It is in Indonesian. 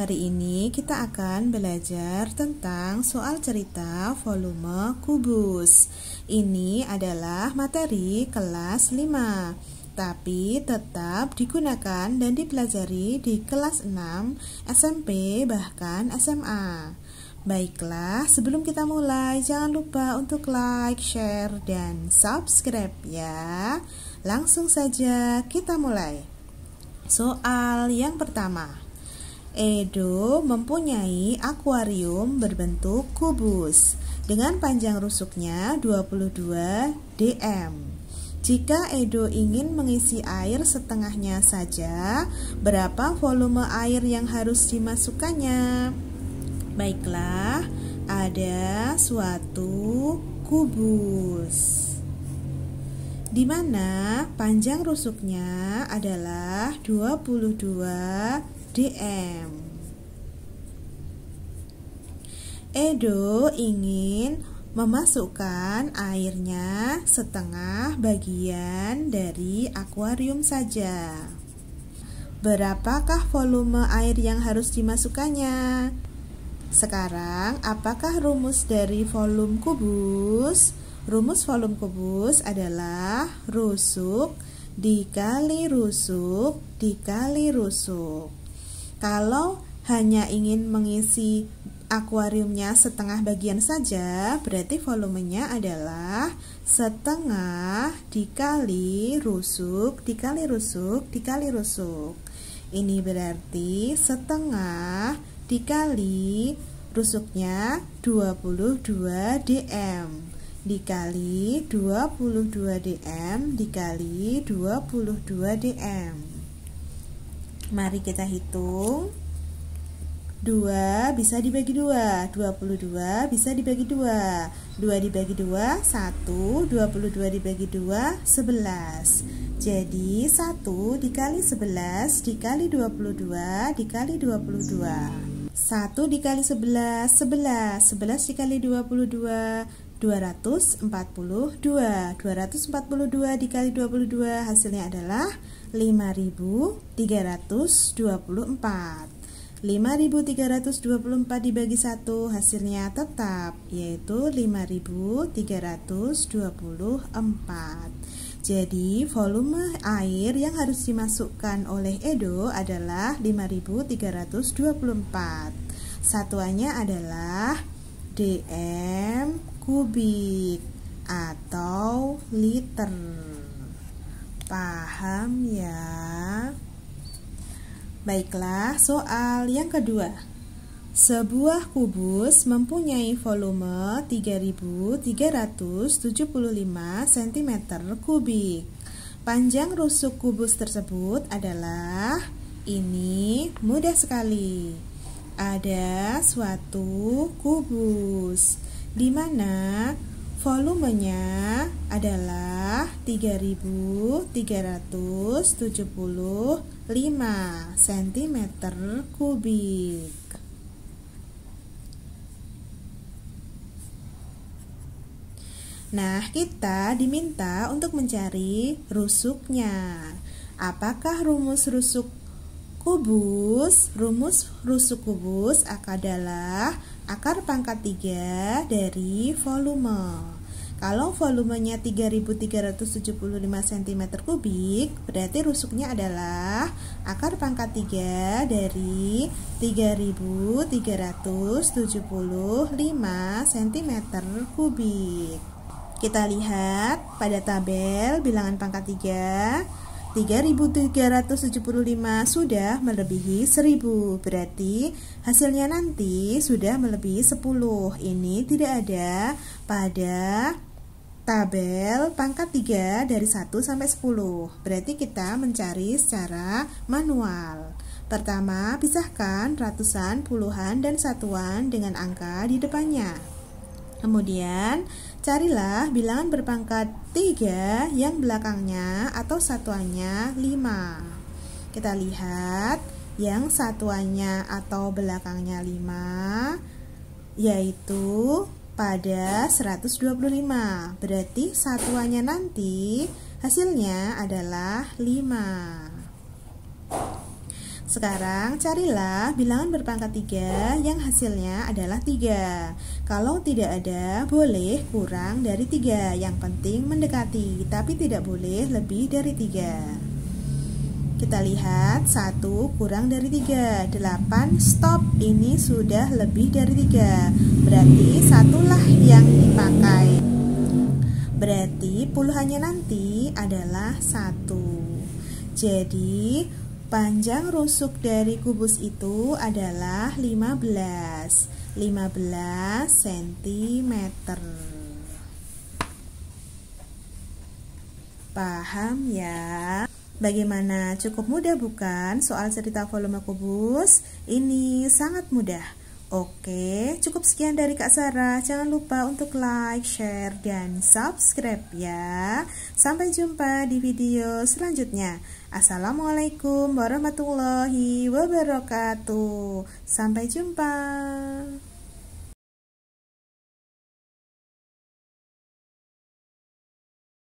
Hari ini kita akan belajar tentang soal cerita volume kubus. Ini adalah materi kelas 5, tapi tetap digunakan dan dipelajari di kelas 6, SMP, bahkan SMA. Baiklah, sebelum kita mulai, jangan lupa untuk like, share, dan subscribe ya. Langsung saja kita mulai. Soal yang pertama. Edo mempunyai akuarium berbentuk kubus dengan panjang rusuknya 22 dm. Jika Edo ingin mengisi air setengahnya saja, berapa volume air yang harus dimasukkannya? Baiklah, ada suatu kubus di mana panjang rusuknya adalah 22 dm. Edo ingin memasukkan airnya setengah bagian dari akuarium saja. Berapakah volume air yang harus dimasukkannya? Sekarang, apakah rumus dari volume kubus? Rumus volume kubus adalah rusuk dikali rusuk dikali rusuk. Kalau hanya ingin mengisi akuariumnya setengah bagian saja, berarti volumenya adalah setengah dikali rusuk dikali rusuk dikali rusuk. Ini berarti setengah dikali rusuknya 22 dm dikali 22 dm dikali 22 dm. Mari kita hitung. 2 bisa dibagi 2, 22 bisa dibagi 2, 2 dibagi 2, 1, 22 dibagi 2, 11. Jadi 1 dikali 11 dikali 22 dikali 22. 1 dikali 11, 11, 11 dikali 22, 242. 242 dikali 22 hasilnya adalah 5324. 5324 dibagi 1 hasilnya tetap, yaitu 5324. Jadi volume air yang harus dimasukkan oleh Edo adalah 5324. Satuannya adalah dm kubik atau liter. Paham ya? Baiklah, soal yang kedua. Sebuah kubus mempunyai volume 3375 cm3. Panjang rusuk kubus tersebut adalah, ini mudah sekali. Ada suatu kubus di mana volumenya adalah 3375 cm3. Nah, kita diminta untuk mencari rusuknya. Apakah rumus rusuk kubus? Rumus rusuk kubus adalah akar pangkat 3 dari volume. Kalau volumenya 3375 cm3, berarti rusuknya adalah akar pangkat 3 dari 3375 cm3. Kita lihat pada tabel bilangan pangkat 3, 3375 sudah melebihi 1000, berarti hasilnya nanti sudah melebihi 10. Ini tidak ada pada tabel pangkat 3 dari 1 sampai 10. Berarti kita mencari secara manual. Pertama, pisahkan ratusan, puluhan, dan satuan dengan angka di depannya. Kemudian, carilah bilangan berpangkat 3 yang belakangnya atau satuannya 5. Kita lihat yang satuannya atau belakangnya 5, yaitu pada 125. Berarti satuannya nanti hasilnya adalah 5. Sekarang carilah bilangan berpangkat 3 yang hasilnya adalah 3. Kalau tidak ada, boleh kurang dari 3. Yang penting mendekati, tapi tidak boleh lebih dari 3. Kita lihat 1 kurang dari 3, 8, stop. Ini sudah lebih dari 3. Berarti satulah yang dipakai. Berarti puluhannya nanti adalah 1. Jadi panjang rusuk dari kubus itu adalah 15 cm. Paham ya? Bagaimana? Cukup mudah bukan soal cerita volume kubus? Ini sangat mudah. Oke, cukup sekian dari Kak Sarah. Jangan lupa untuk like, share, dan subscribe ya. Sampai jumpa di video selanjutnya. Assalamualaikum warahmatullahi wabarakatuh. Sampai jumpa.